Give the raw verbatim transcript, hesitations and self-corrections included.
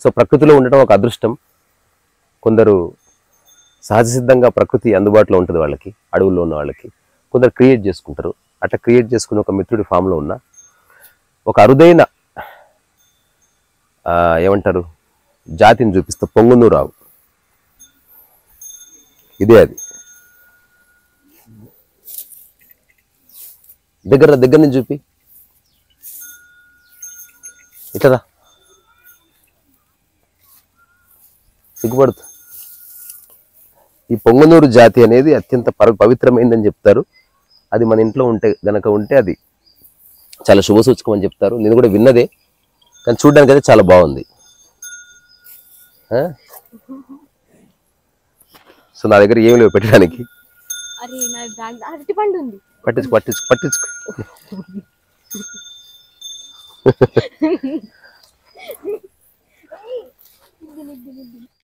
So ప్రకృతిలో ఉండటం ఒక అదృష్టం. కొందరు సహజ సిద్ధంగా ప్రకృతి అందుబాటులో ఉంటుంది వాళ్ళకి, అడవుల్లో ఉన్న వాళ్ళకి. కొందరు క్రియేట్ చేసుకుంటారు. అట్లా క్రియేట్ చేసుకుని ఒక మిత్రుడి ఫామ్లో ఉన్న ఒక అరుదైన ఏమంటారు జాతిని చూపిస్తా, పొంగునూరు ఆవు. ఇదే అది. దగ్గర దగ్గర నుంచి చూపి, ఇట్లా సిగ్గుపడుతు. ఈ పొంగనూరు జాతి అనేది అత్యంత పవిత్రమైందని చెప్తారు. అది మన ఇంట్లో ఉంటే గనక ఉంటే అది చాలా శుభసూచకం అని చెప్తారు. నేను కూడా విన్నదే, కానీ చూడడానికి అయితే చాలా బాగుంది. సో నా దగ్గర ఏమి లేవు పెట్టడానికి. పట్టించుకో పట్టించుకో పట్టించుకో